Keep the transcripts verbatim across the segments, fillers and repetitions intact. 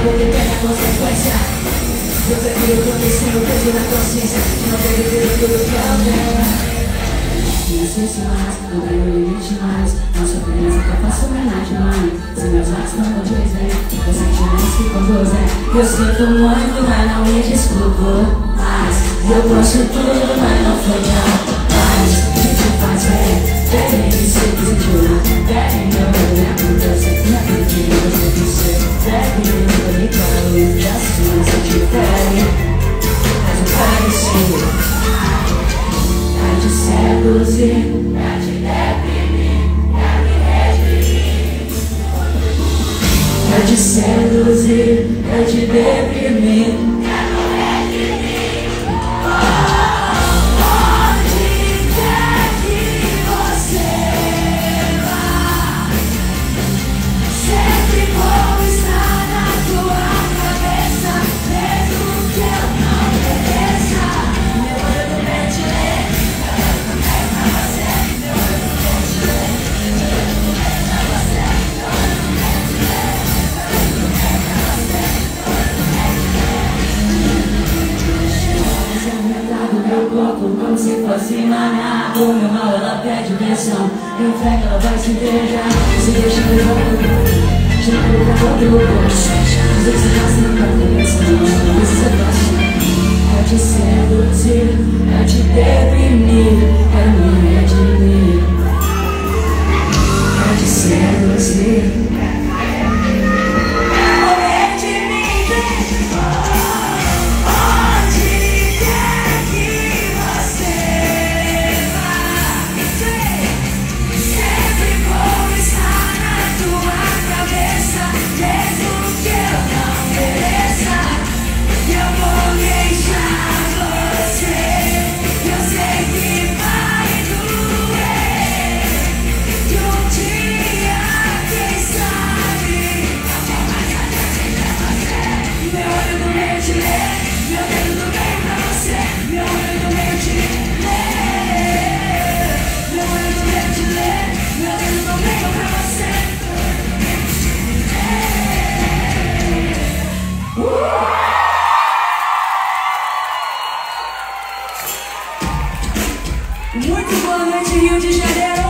vou ter a consequência. Eu prefiro acontecer o peso na consciência de não ter vivido tudo que eu tenho. Não esqueci mais, não tenho limite mais. Não sou criança que eu faço homenagem, mãe. Se meus atos não condizem, meus sentimentos que conduzem. Eu sinto muito, mas não me desculpo mais. Eu posso tudo, mas não foi capaz de te fazer. Baby, se desjura, baby, eu lembro que eu sempre acredito que você quis ser. Baby, eu me calo e assim se tiver. Mas eu pareci pra te seduzir, pra te deprimir, pra me redimir. Pra te seduzir, pra te deprimir. Como se fosse maná. O meu mal ela pede versão. E o fé que ela vai se beijar. Se deixa levar pro mundo. Já coloca outro gosto. Às vezes você passa na cabeça. Não precisa gostar. Pra te seduzir, pra te deprimir, pra me redimir. Pra te seduzir. Muito boa noite, Rio de Janeiro!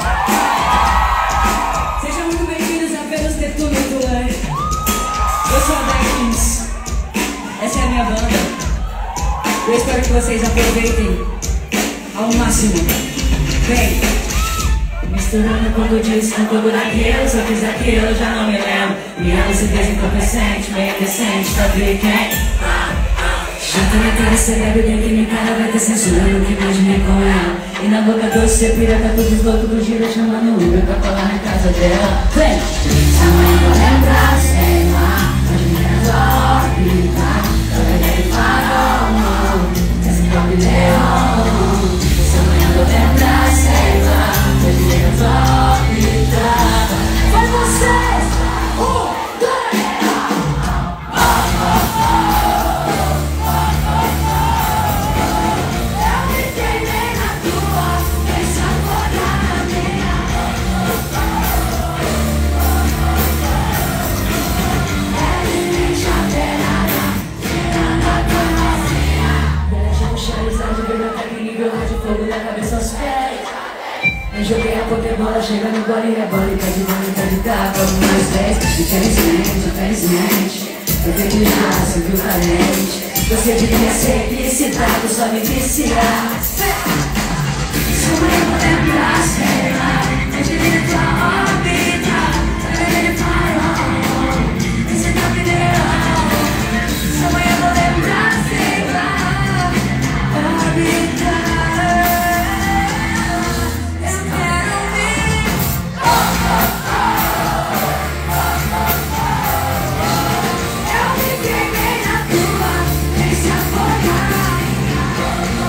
Sejam muito bem-vindos a Venus The Tunnel Tour. Eu sou a Daikins. Essa é a minha banda. Eu espero que vocês aproveitem ao máximo. Vem! Misturando um pouco disso com um pouco daquilo. Se eu fiz aquilo, eu já não me lembro. E ela se fez entorpecente, meio decente, sabe quem? Janta na cara, cê bebe bem que minha cara vai ter censurando que imaginei com ela. E na boca doce cê pira, tá todos loucos do gira chamando o Uber pra colar na casa dela. Vem! Amanhã vou lembrar, sei lá, onde me resolve, tá? Eu peguei farol, não, esse copo leão. Se amanhã vou lembrar, sei lá, onde me resolve, tá? Faz vocês! Um, dois! Eu joguei a pokebola, chega no bola e rebola e pede bonita de dar como mais dez. Infelizmente, infelizmente, eu vejo já, você viu carente. Você devia ser felicitado, só me viciar. Se eu lembro lembrar, sei lá, eu diria tua órbita. Ele falou, esse tá pneu. Se amanhã vou lembrar, sei lá, órbita.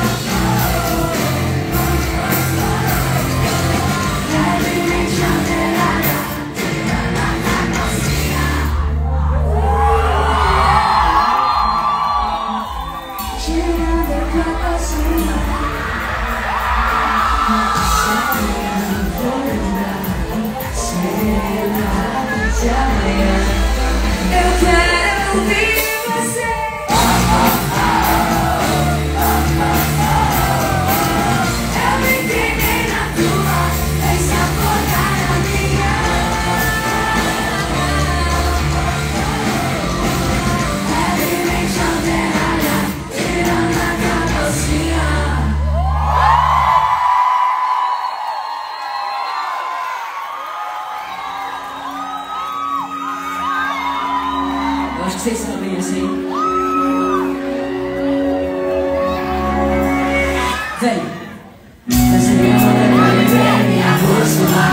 Janeiro. confio em você. Eu me entreguei na tua, deixa acordar na minha. Levemente alterada, tirando a carrocinha. Eu acho que vocês sabem assim. Vem. Essa minha roda vai ver minha bússola.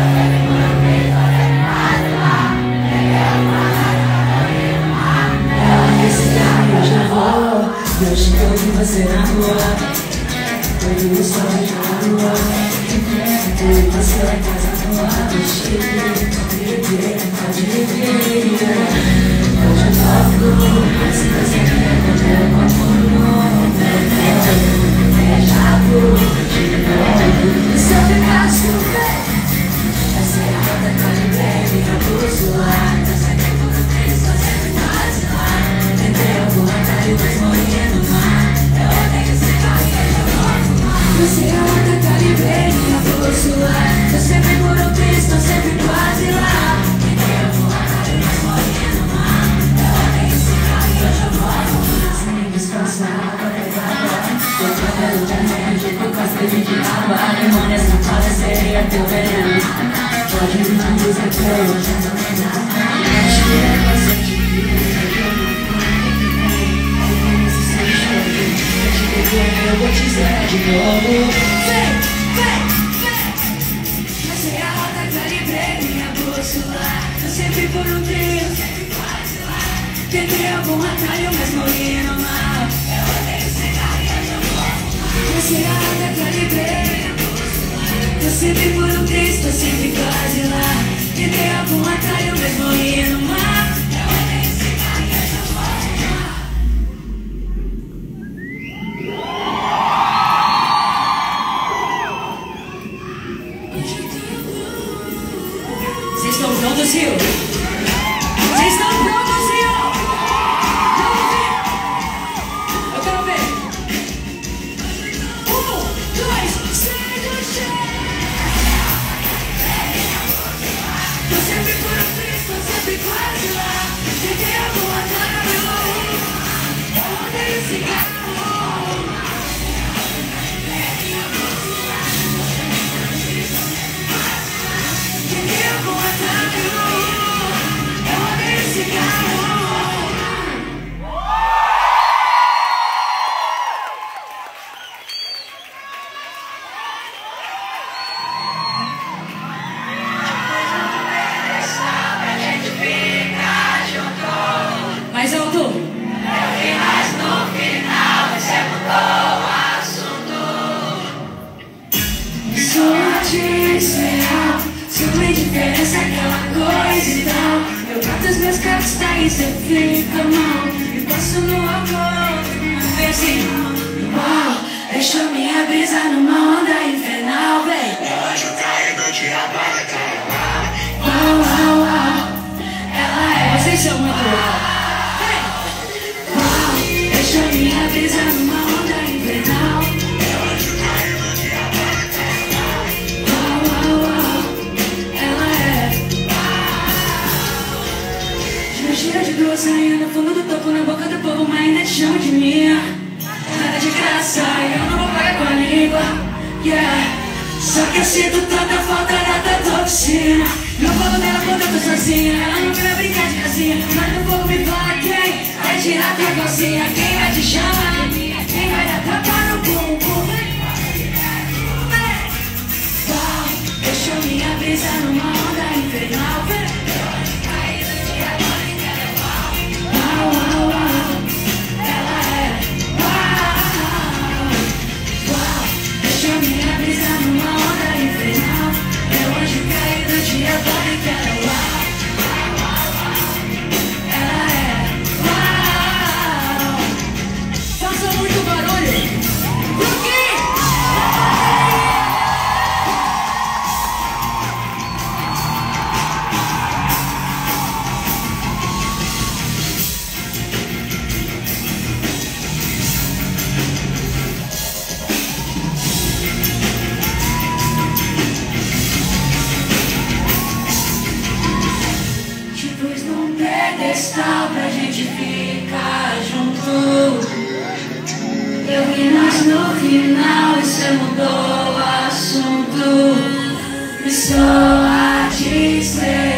Ela disse que eu já vou. Eu chego de você na rua. Foi o sol de na rua. Eu e você na casa nua. Do Chile, pode viver, pode viver. Hoje eu toco, se você quer comer o copo novo, beijado de novo. E se eu ficar super, essa é a rota que eu lembrei, minha bússola. Eu sei que por um três você me faz lá. Entrei alguma tarde, mas morri no mar. Eu odeio esse carro e eu já volto lá. Você é a rota que eu lembrei, minha bússola. Eu sempre por um três, tô sempre quase lá. Entrei alguma tarde, mas morri no mar. Eu odeio esse carro e eu já volto lá. Sem me descansar, pra pegar agora. Eu tô pelo remédio, com costas de água. Demônios não podem ser teu veneno. Pode me dizer que eu já não é nada. Acho que é você de vida, eu não conheço sem choro. Eu te peguei, eu vou te dizer de novo. Vem, vem, vem. Essa é a rota que eu livrei, minha bússola. Eu sempre por um trio, sempre quase lá. Tentei algum atalho, mas morri no mal. Eu odeio cigarro e eu já vou. Essa é a rota que eu livrei. Tô sempre por um Cristo, tô sempre quase lá. Tentei algum atalho, mas morri no mar. Eu odeio cigarro e eu já vou. Vocês estão prontos, Rio? Vocês estão prontos, Rio? Vamos ver! Eu quero ver! Um, dois, sai do chão! Tô sempre por um Cristo, tô sempre quase lá. Tentei algum atalho, eu odeio cigarro. Tentei algum atalho, eu odeio cigarro. Mais alto. Eu vi, mas no final você mudou o assunto. Sorte real, sua indiferença, aquela coisa e tal. Eu bato os meus carros, tá aí, cê fica mal. E passo no amor, vem assim. Uau, deixou minha brisa numa onda infernal, vem. Meu anjo caído de abaca. Uau, uau, uau. Ela é, vocês são muito uau. Deixa minha brisa numa onda infernal. Meu anjo caído de abaca. Uau, uau, uau. Ela é. Gira de duas saindo no fundo do topo, na boca do povo, mas ainda te chamo de minha. Nada de graça, eu não vou pagar com a língua. Yeah. Só que eu sinto tanta falta da tua toxina. Não falo dela quando eu tô sozinha. Ela não quer brincar de casinha, mas no fogo me fala quem vai tirar tua calcinha. Quem vai te chamar? Quem vai dar tapa no bumbum? Uau, deixou minha brisa numa onda infernal. Uau, uau, uau. Ela é. Uau, uau. Deixou minha brisa numa onda infernal. Meu anjo caído de agora e quero uau. Ela é. Uau. Faça muito barulho. Por quê? só pra gente ficar junto. Eu vi, mas no final você mudou o assunto. E só a dizer